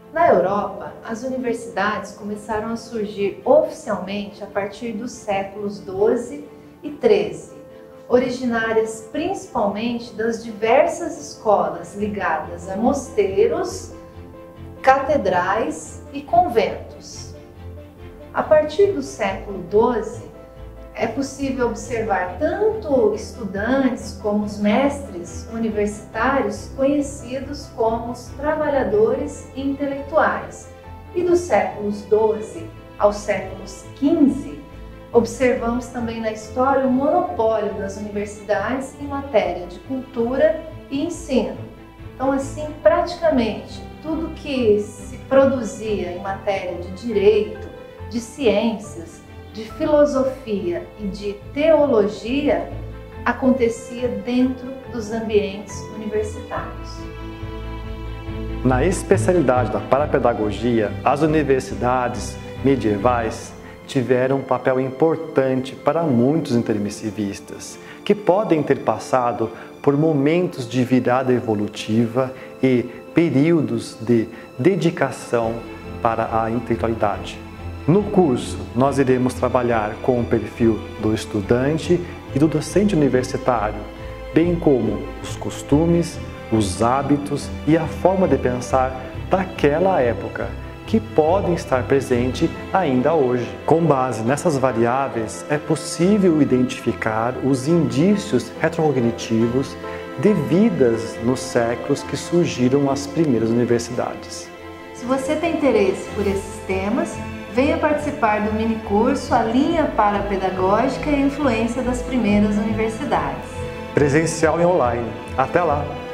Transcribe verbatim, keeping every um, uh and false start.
Na Europa, as universidades começaram a surgir oficialmente a partir dos séculos doze e treze, originárias principalmente das diversas escolas ligadas a mosteiros, catedrais e conventos. A partir do século doze, é possível observar tanto estudantes como os mestres universitários conhecidos como os trabalhadores intelectuais. E dos séculos doze aos séculos quinze, observamos também na história o monopólio das universidades em matéria de cultura e ensino. Então, assim, praticamente tudo que se produzia em matéria de direito, de ciências, de filosofia e de teologia acontecia dentro dos ambientes universitários. Na especialidade da parapedagogia, as universidades medievais tiveram um papel importante para muitos intermissivistas, que podem ter passado por momentos de virada evolutiva e períodos de dedicação para a intelectualidade. No curso, nós iremos trabalhar com o perfil do estudante e do docente universitário, bem como os costumes, os hábitos e a forma de pensar daquela época, que podem estar presentes ainda hoje. Com base nessas variáveis, é possível identificar os indícios retrocognitivos devidas nos séculos que surgiram as primeiras universidades. Se você tem interesse por esses temas, venha participar do minicurso A Linha Parapedagógica e a Influência das Primeiras Universidades. Presencial e online. Até lá!